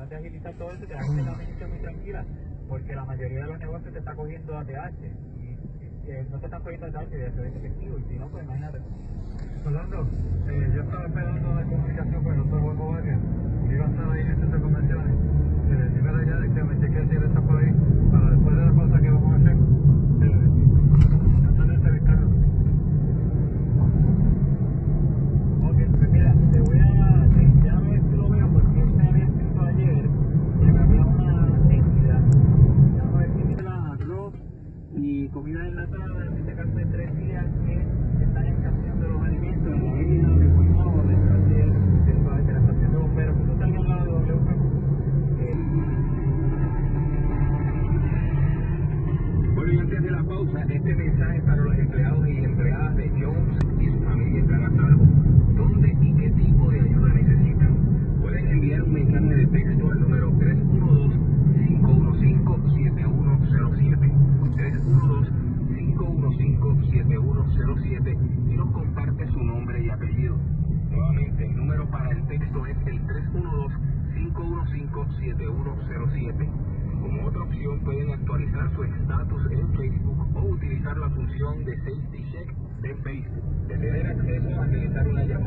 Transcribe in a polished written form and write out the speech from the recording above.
tratas de agilizar todo eso, te das una mente muy tranquila, porque la mayoría de los negocios te está cogiendo ATH y no te están cogiendo ATH de eso es efectivo, y si no, pues imagínate. Fernando, yo estaba esperando la comunicación con el doctor Juan Vargas, que iba a estar ahí en el centro de convenciones. Dime la idea de que me chequee si él está por ahí, para después de la cosa que vamos a hacer, tratar de entrevistarlo. Ok, pues mira, te voy a ya ver si lo veo, porque él me había escrito ayer que me había una necesidad. Ya no ver si me da arroz y comida enlatada, en este caso de 3 días, que están escaseando los alimentos en la isla de Guaynabo, detrás de la estación de bomberos, que tú estás al lado de WP. Bueno, y antes de la pausa, este mensaje para los empleados y empleadas de Jones y su familia están a salvo. ¿Dónde y qué tipo de ayuda necesitan? Pueden enviar un mensaje de texto al número 312-515-7107. 312-515-7107 y nos comparte su nombre y apellido. Nuevamente, el número para el texto es el 312-515-7107. Como otra opción pueden actualizar su estatus en Facebook o utilizar la función de Safety Check de Facebook. De tener acceso a realizar una llamada